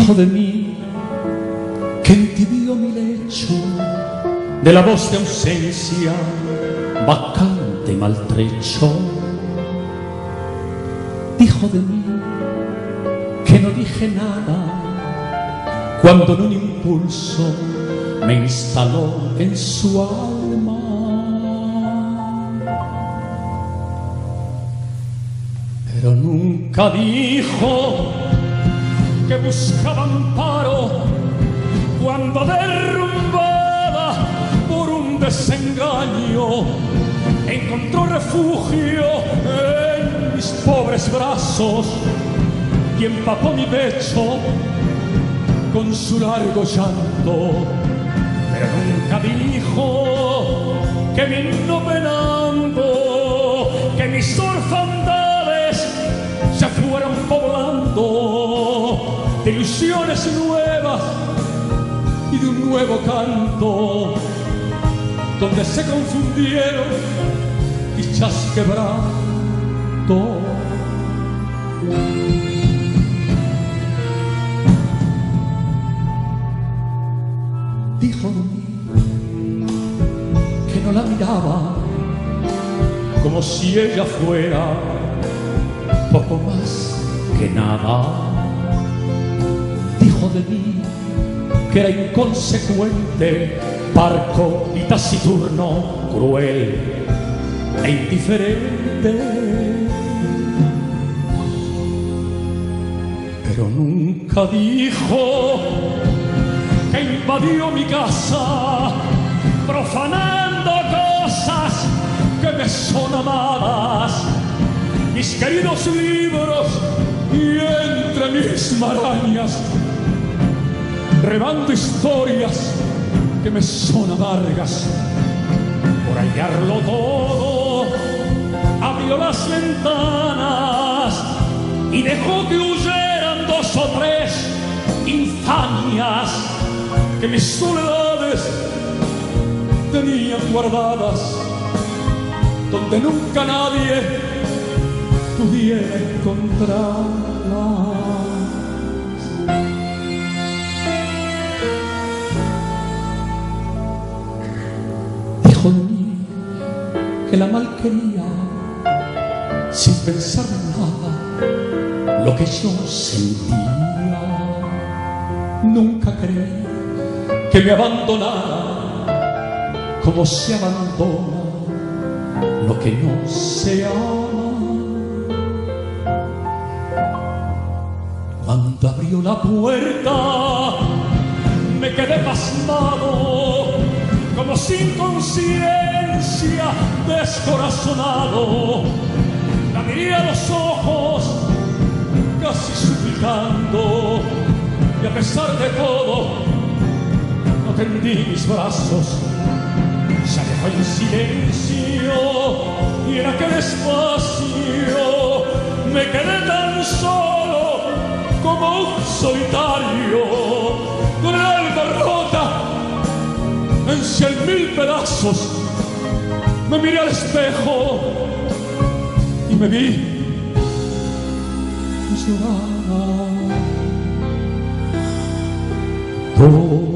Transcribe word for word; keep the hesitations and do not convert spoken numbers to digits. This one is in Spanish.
Dijo de mí que entibió mi lecho de la voz de ausencia, vacante y maltrecho. Dijo de mí que no dije nada cuando en un impulso me instaló en su alma. Pero nunca dijo que buscaba amparo cuando derrumbada por un desengaño encontró refugio en mis pobres brazos y empapó mi pecho con su largo llanto. Pero nunca dijo que vino penando, que mis orfandades se fueron poblando de ilusiones nuevas y de un nuevo canto, donde se confundieron dichas quebranto. Dijo de mí que no la miraba como si ella fuera poco más que nada. Dijo de mí que era inconsecuente, parco y taciturno, cruel e indiferente. Pero nunca dijo que invadió mi casa profanando cosas que me son amadas, mis queridos libros, y entre mis marañas rebando historias que me son amargas. Por hallarlo todo abrió las ventanas y dejó que huyeran dos o tres infamias que mis soledades tenían guardadas, donde nunca nadie pudiera encontrarlas. Dijo de mí que la mal quería sin pensar en nada lo que yo sentía. Nunca creí que me abandonara como se abandona lo que no se ama. Cuando abrió la puerta me quedé pasmado, como sin conciencia, descorazonado. La miré a los ojos casi suplicando, y a pesar de todo no tendí mis brazos. Se alejó en silencio y en aquel espacio me quedé tan solo como un solitario, con el alma rota en cien mil pedazos. Me miré al espejo y me vi llorar. Oh.